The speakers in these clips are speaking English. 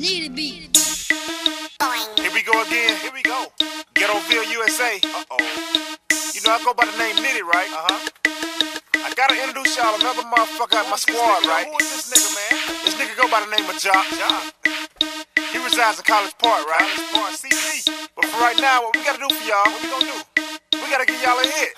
Need it beat. Here we go again. Here we go. Ghettoville, USA. You know I go by the name Nitty, right? I gotta introduce y'all another motherfucker out my squad, right? Who is this nigga, man? This nigga go by the name of Jock. He resides in College Park, right? College Park, CP. But for right now, what we gotta do for y'all? What we gonna do? We gotta give y'all a hit,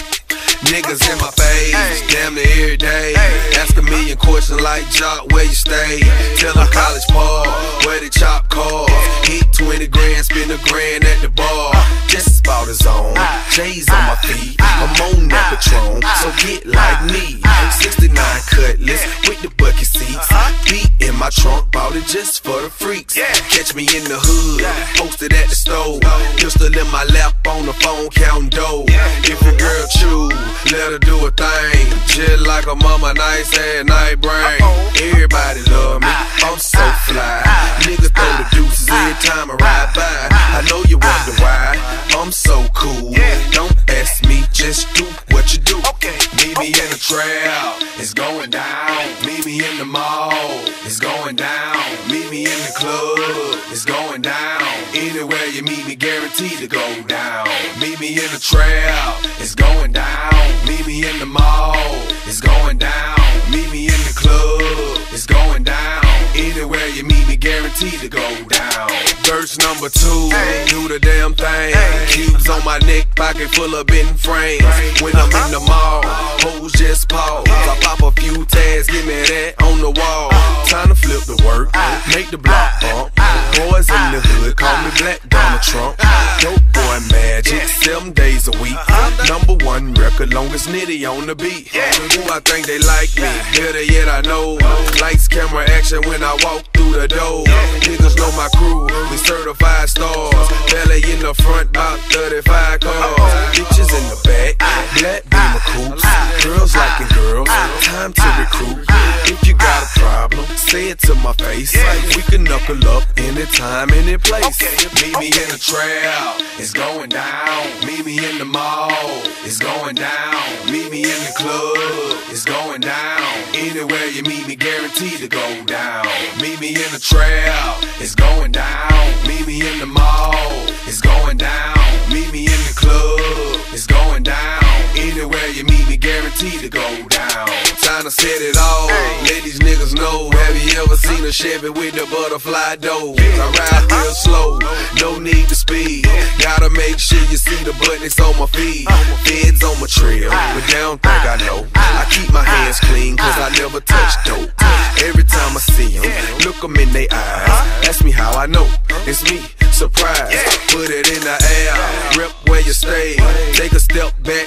Niggas in my face, damn near every day. Ask a million questions like Jock, where you stay? Tell them College Park, where they chop cars. Hit 20 grand, spend a grand at the bar. Just about his own, J's on my feet. I'm on that Patron, so get like me. 69 Cutlass with the bucket seats. Beat in my trunk, bought it just for the freaks. Catch me in the hood, posted at the store. Pistol in my lap on the phone, counting dough. If your girl choose, let her do a thing, just like a mama, nice ass night brain. Everybody love me, I'm so fly. Niggas throw the deuces every time I ride by. I know you wonder why, I'm so cool. Don't ask me, just do what you do. Meet me in the trail, it's going down. Meet me in the mall, it's going down. Meet me in the club, it's going down. Anywhere you meet me, guaranteed to go down. Meet me in the trail, it's going down. Meet me in the mall, it's going down. Meet me in the club, it's going down. Anywhere you meet me, guaranteed to go down. Verse number 2, do the damn thing. Cubes on my neck, pocket full of bent frames. When I'm in the mall, hoes just pause. I pop a few tags, give me that on the wall. Time to flip the work, make the block bump. Boys in the hood, call me Black Donald Trump. Dope boy magic, 7 days a week. Number 1 record, longest Nitty on the beat. Ooh, I think they like me, better yet I know. Lights, camera, action when I walk through the door. Niggas know my crew, we certified stars. Belly in the front, about 35 cars. Bitches in the back, black beamer coops. Girls liking girls, time to recruit. If you got a problem, say it to my face. We can knuckle up anytime, any place. Meet me in the trail, it's going down. Meet me in the mall, it's going down. Meet me in the club, it's going down. Anywhere you meet me, guaranteed to go down. Meet me in the trail, it's going down. Meet me in the mall, it's going down. Meet me in the club, it's going down. Anywhere you meet me, guaranteed to go down. Time to set it all, let these niggas know. Have you ever seen a Chevy with the butterfly doors? I ride real slow, no need to speed. Gotta make sure you see the buttons on my feet. Feds on my trail, but they don't think I know. I keep my hands clean, cause I never touch dope. Every time I see them, look them in their eyes. Ask me how I know, it's me, surprise. Put it in the air, rep where you stay. Take a step back.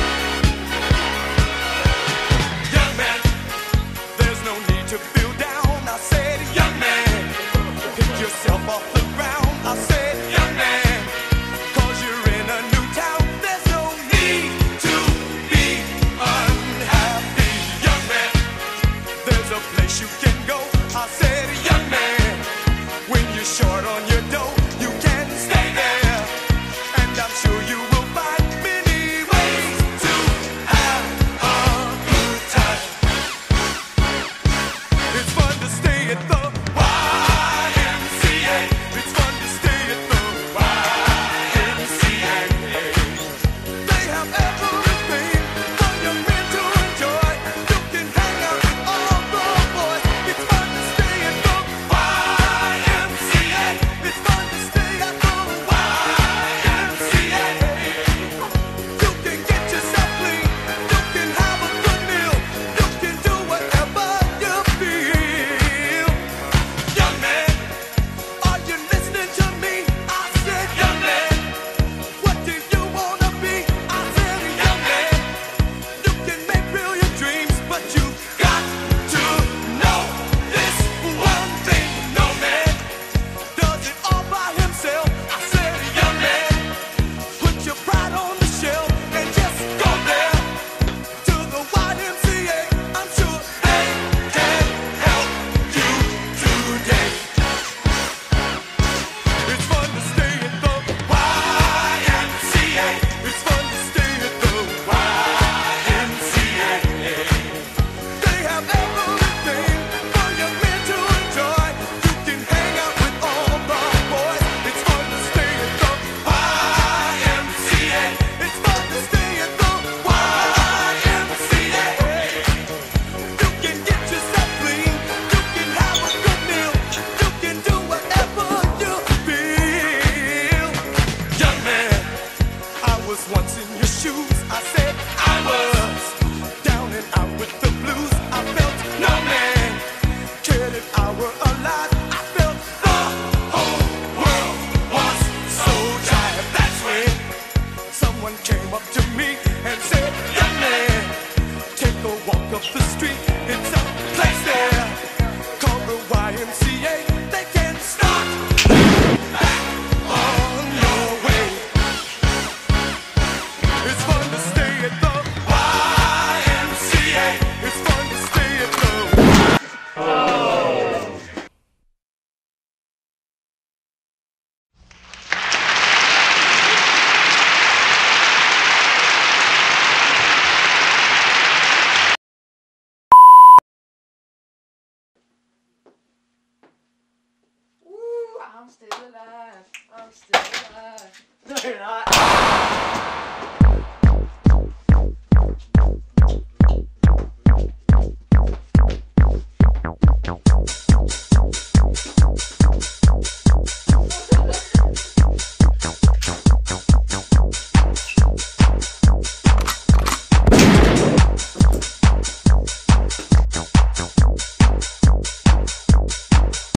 To feel down. up the street.